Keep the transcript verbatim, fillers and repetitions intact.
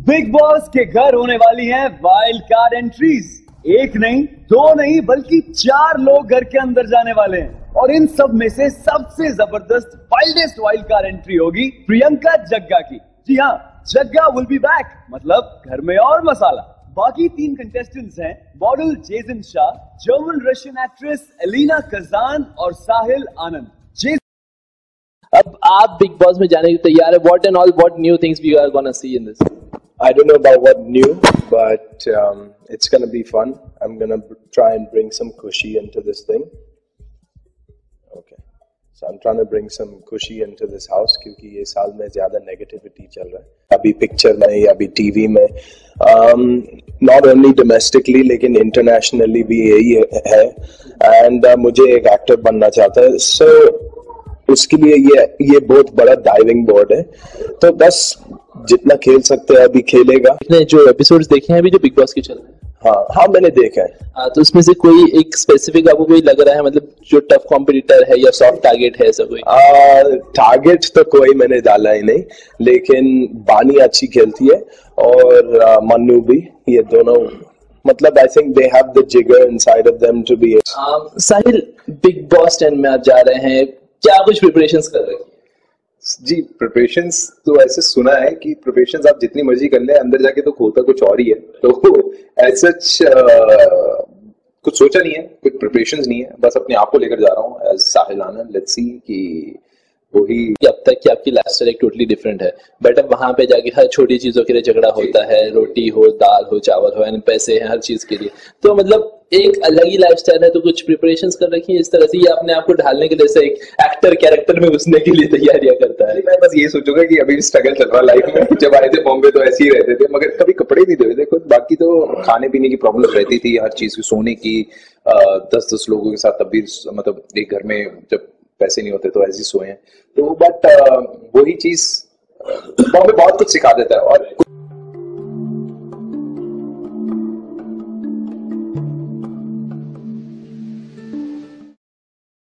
Big boss के घर होने वाली हैं वाइल्ड कार्ड एंट्रीज। एक नहीं, दो नहीं, बल्कि चार लोग घर के अंदर जाने वाले हैं और इन सब में से सबसे जबरदस्त वाइल्डेस्ट वाइल्ड कार्ड एंट्री होगी प्रियंका जग्गा की। जी हाँ, जग्गा विल बी बैक, मतलब घर में और मसाला। बाकी तीन कंटेस्टेंट्स हैं model Jason Shah, German Russian actress Elina Kazan और साहिल आनंद। अब आप बिग बॉस में जाने के तैयार है? What and all what new things we are gonna see in this? I don't know about what new, but um, it's gonna be fun. I'm gonna try and bring some khushi into this thing. Okay, so I'm trying to bring some khushi into this house क्योंकि ये साल में ज़्यादा negativity चल रहा है। अभी picture में या अभी T V में, um, not only domestically लेकिन internationally भी यही है। And uh, मुझे एक actor बनना चाहता है, so उसके लिए ये ये बहुत बड़ा डाइविंग बोर्ड है, तो बस जितना खेल सकते हैं अभी खेलेगा। आपने जो एपिसोड्स देखे हैं अभी जो बिग बॉस के चल रहे हैं? हाँ हाँ मैंने देखा है। हाँ, तो उसमें से कोई एक स्पेसिफिक आपको कोई लग रहा है, मतलब जो टफ कॉम्पिटिटर है या सॉफ्ट टारगेट है ऐसा कोई? टारगेट तो कोई मैंने डाला ही नहीं, लेकिन बानी अच्छी खेलती है और आ, मन्नू भी, ये दोनों मतलब I think they have the jigar inside of them to be. Sahil, Bigg Boss ten में आप जा रहे हैं, क्या कुछ प्रिपरेशंस कर रहे हैं? जी, प्रिपरेशंस तो ऐसे सुना है कि प्रिपरेशंस आप जितनी मर्जी कर ले, अंदर जाके तो होता कुछ और ही है। तो ऐसा कुछ सोचा नहीं है, कुछ प्रिपरेशंस नहीं है, बस अपने आप को लेकर जा रहा हूँ as Sahil Anand. Let's see कि वही अब तक की आपकी लाइफस्टाइल एक टोटली डिफरेंट है, बट अब वहां पे जाके हर छोटी चीजों के लिए झगड़ा होता है, रोटी हो, दाल हो, चावल हो, यानी पैसे हैं हर चीज के लिए, तो मतलब एक अलग ही लाइफस्टाइल है। तो कुछ प्रिपरेशंस कर रखी है इस तरह से, ये अपने आप को ढालने के लिए से एक एक्टर कैरेक्टर में घुसने के लिए तैयारियां करता है? मैं बस ये सोचूंगा कि अभी स्ट्रगल चल रहा लाइफ में। जब आए थे बॉम्बे तो ऐसे ही रहते थे, मगर कभी कपड़े नहीं धोए थे खुद, बाकी तो खाने पीने की प्रॉब्लम रहती थी, हर चीज की, सोने की, दस दस लोगों के साथ, तब भी मतलब एक घर में जब पैसे नहीं होते तो ऐसे ही सोए हैं। तो बट वही चीज बॉम्बे बहुत कुछ सिखा देता है। और